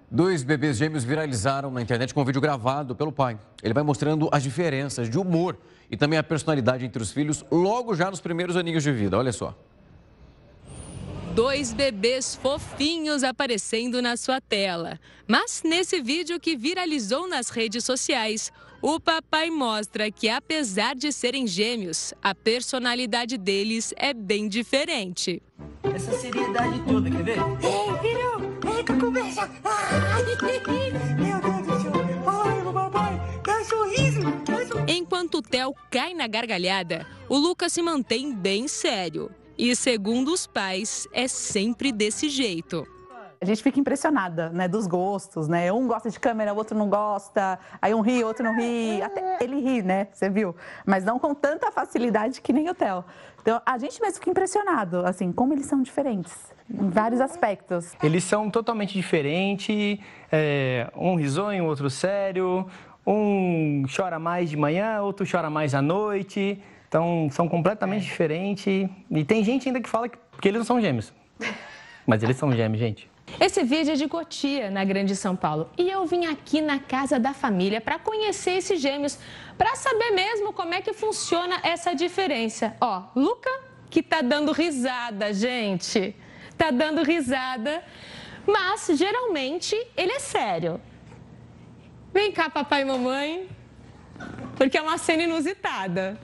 Dois bebês gêmeos viralizaram na internet com um vídeo gravado pelo pai. Ele vai mostrando as diferenças de humor e também a personalidade entre os filhos logo já nos primeiros aninhos de vida. Olha só. Dois bebês fofinhos aparecendo na sua tela. Mas nesse vídeo que viralizou nas redes sociais, o papai mostra que, apesar de serem gêmeos, a personalidade deles é bem diferente. Essa seriedade toda, quer ver? Ei, filho! Eita, conversa! Ai, meu Deus do céu! Ai, papai, dá sorriso! Enquanto o Theo cai na gargalhada, o Lucas se mantém bem sério. E, segundo os pais, é sempre desse jeito. A gente fica impressionada, né, dos gostos, né? Um gosta de câmera, o outro não gosta, aí um ri, o outro não ri. Até ele ri, né? Você viu? Mas não com tanta facilidade que nem o Theo. Então, a gente mesmo fica impressionado, assim, como eles são diferentes, em vários aspectos. Eles são totalmente diferentes, um risonho, outro sério, um chora mais de manhã, outro chora mais à noite. Então, são completamente diferentes. E tem gente ainda que fala que eles não são gêmeos. Mas eles são gêmeos, gente. Esse vídeo é de Cotia, na Grande São Paulo. E eu vim aqui na casa da família para conhecer esses gêmeos, para saber mesmo como é que funciona essa diferença. Ó, Luca, que tá dando risada, gente. Tá dando risada, mas geralmente ele é sério. Vem cá, papai e mamãe, porque é uma cena inusitada.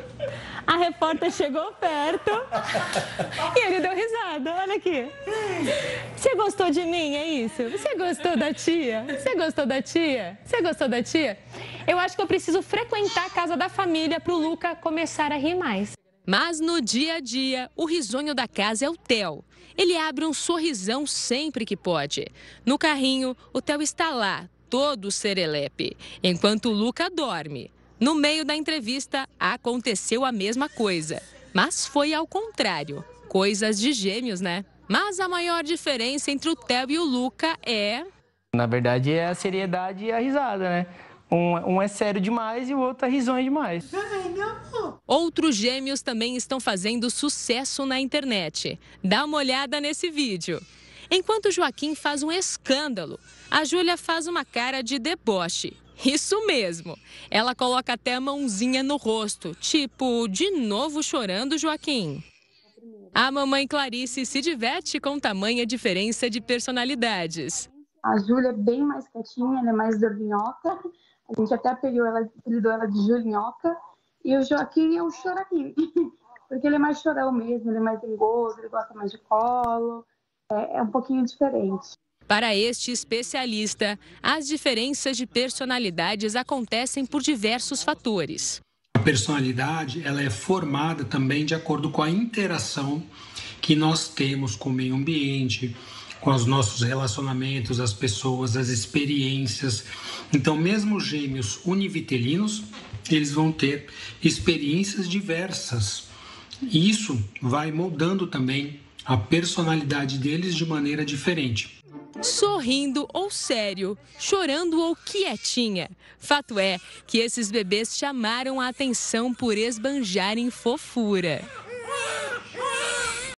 A repórter chegou perto e ele deu risada. Olha aqui. Você gostou de mim, é isso? Você gostou da tia? Você gostou da tia? Você gostou da tia? Eu acho que eu preciso frequentar a casa da família para o Luca começar a rir mais. Mas no dia a dia, o risonho da casa é o Theo. Ele abre um sorrisão sempre que pode. No carrinho, o Theo está lá, todo serelepe, enquanto o Luca dorme. No meio da entrevista, aconteceu a mesma coisa, mas foi ao contrário. Coisas de gêmeos, né? Mas a maior diferença entre o Theo e o Luca é... Na verdade, é a seriedade e a risada, né? Um é sério demais e o outro é risonho demais. Outros gêmeos também estão fazendo sucesso na internet. Dá uma olhada nesse vídeo. Enquanto Joaquim faz um escândalo, a Júlia faz uma cara de deboche. Isso mesmo. Ela coloca até a mãozinha no rosto, tipo, de novo chorando, Joaquim. A mamãe Clarice se diverte com tamanha diferença de personalidades. A Júlia é bem mais quietinha, ela é mais dorminhoca. A gente até apelidou ela de Julinhoca. E o Joaquim é um choraquinho, porque ele é mais chorão mesmo, ele é mais dengoso, ele gosta mais de colo. É um pouquinho diferente. Para este especialista, as diferenças de personalidades acontecem por diversos fatores. A personalidade ela é formada também de acordo com a interação que nós temos com o meio ambiente, com os nossos relacionamentos, as pessoas, as experiências. Então, mesmo gêmeos univitelinos, eles vão ter experiências diversas. E isso vai moldando também a personalidade deles de maneira diferente. Sorrindo ou sério, chorando ou quietinha. Fato é que esses bebês chamaram a atenção por esbanjarem fofura.